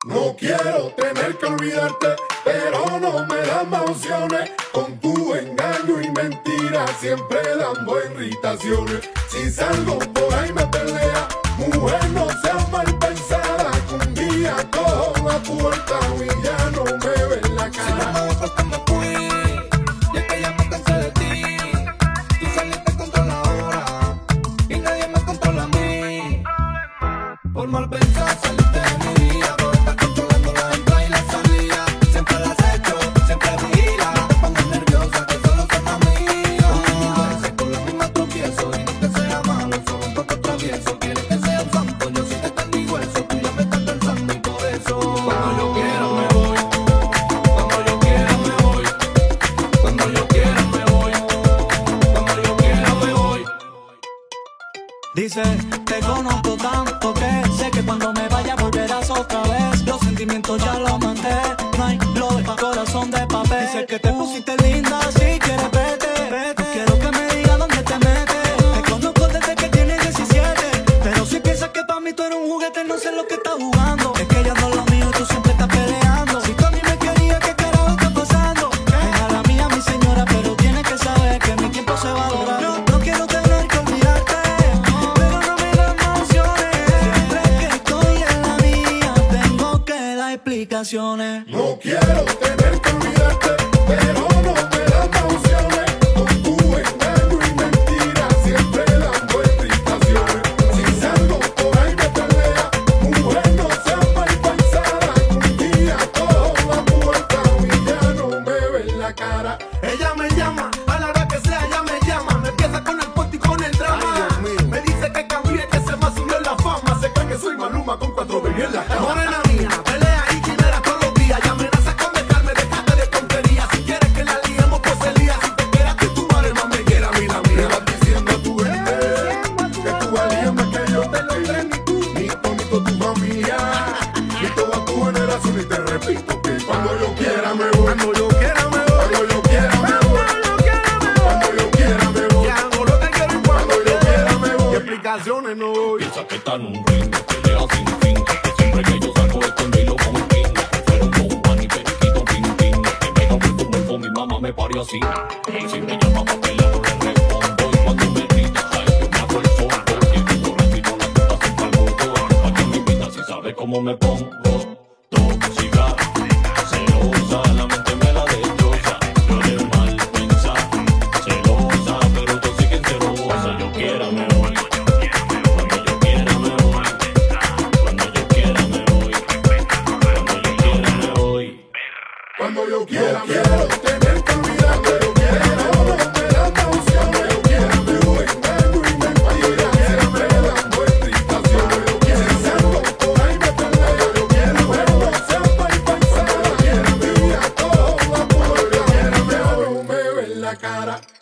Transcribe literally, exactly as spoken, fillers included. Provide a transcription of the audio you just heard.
No quiero tener que olvidarte, pero no me dan más opciones. Con tu engaño y mentira siempre dando irritaciones. Si salgo por ahí me pelea, mujer no seas mal pensada, que un día cojo la puerta y ya no me ven la cara. Si no me voy porque me fui, y es que ya me cansé de ti. Tú saliste contra la hora y nadie me controla a mí. Por mal pensar saliste de mi vida, por estar controlando la entrada y la salida. Siempre las he hecho, siempre vigila. No te pongas nerviosa que solo son amigas. Conmigo eres con la misma tropiezo, y no que sea malo, solo un poco travieso. Quieres que sea un santo, yo sí te tengo eso. Tú ya me estás cansando y por eso cuando yo quiera me voy. Cuando yo quiera me voy. Cuando yo quiera me voy. Cuando yo quiera me voy. Dice, te conozco tanto que sé que cuando me vaya volverás otra vez. Los sentimientos ya los mandé, no hay lo de corazón de papel. Dice que te pusiste linda, si quieres vete, vete. Quiero que me digas dónde te metes. Te conozco desde que tienes diecisiete, pero si piensas que para mí tú eres un juguete, no sé lo que estás jugando. Es que ya no es lo mío, tú siempre estás peleando. Si tú a mí me querías, ¿qué carajo está pasando? Deja la mía, mi señora, pero tienes que saber que mi tiempo se valora. No, no quiero tener que olvidarte, pero no me das más opciones. Siempre que estoy en la mía, tengo que dar explicaciones. No quiero tener que olvidarte, pero no me das más opciones. Con tu engaño y mentira siempre dando irritaciones. Si salgo por ahí me pelea, mujer no seas mal pensada, que un día cojo la puerta y ya no me ven la cara. Ella me llama, a la hora que sea ella me llama. Me empieza con el puesto y con el drama. Me dice que cambié, que se me subió la fama. Se cree que soy Maluma con cuatro baby en la cama. Morena mía, pelea y quimera todos los días. Ya amenaza con dejarme, déjate de tonterías. Si quieres que la liemos, pues se lía. Si te quedas que tu madre más me quiera a mí la Me mía. vas diciendo a tu gente que tú valías más que yo. Te lo crees ni tú, ni tú, ni toda tu familia, ni toda tu generación. Y te repito que cuando yo quiera me voy. Cuando yo quiera me voy. Cuando yo quiera me voy. Cuando yo quiera me voy. Y hago lo que quiero y cuando yo quiera me voy. Y explicaciones no doy. Piensa que está en un ring, pelea sin fin. Que siempre que yo salgo escondido con un king. Fueron con Juan y Periquito Pin Pin. Que me da vuelto muerto, mi mamá me parió así. Si me llama pa' pelear, no le respondo. Y cuando me grita, ay, yo me hago el sordo. Y yo repito las putas son pa'l motor. ¿Pa' qué me invitas si sabes cómo me pongo? Tóxica, celosa, la mente me la destroza. Yo de mal pensar, celosa, pero tú sigues celosa. Yo quiera me voy. Cuando yo quiera me voy. Cuando yo quiera me voy. Cuando yo quiera me voy. Cuando yo quiera me voy. Tener que olvidarte, yo quiero, no me das más opciones. Yo quiera me voy. Engaño y mentira siempre dando irritaciones. Yo quiero, si salgo por ahí me peleo. Yo quiero, pero no seas mal pensada. Yo quiera me voy, cojo la puerta, yo quiera me voy, me ven la cara.